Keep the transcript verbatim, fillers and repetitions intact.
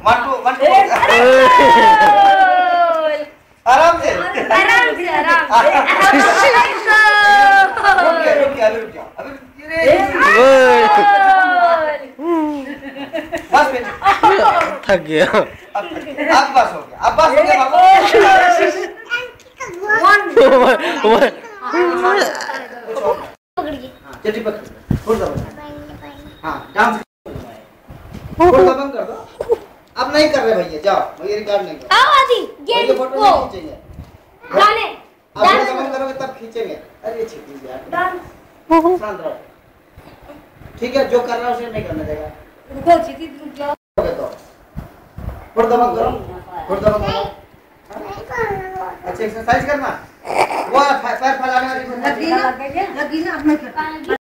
one two one two आराम से आराम से आराम से रुक गया रुक गया रुक गया अभी बस बेटा थक गया अब बस हो गया अब बस हो गया बाबू चट्टी पकड़ छोड़ दो हाँ डांस छोड़ दो बंद कर दो अब नहीं कर रहे भैया जाओ भैया रिकॉर्ड नहीं करो आओ आदि गेम फोटो को नहीं खींचेंगे गाने अब जब बंद करोगे तब खींचेंगे अरे छिपी यार डांस शांत रहो ठीक है जो कर रहा है उसे नहीं करने देगा रुको छिपी रुक जाओ तो फोटो बंद करो फोटो बंद करो अच्छा एक्सरसाइज करना वो पैर फैलाने वाली लगी ना लगी ना अब नहीं करता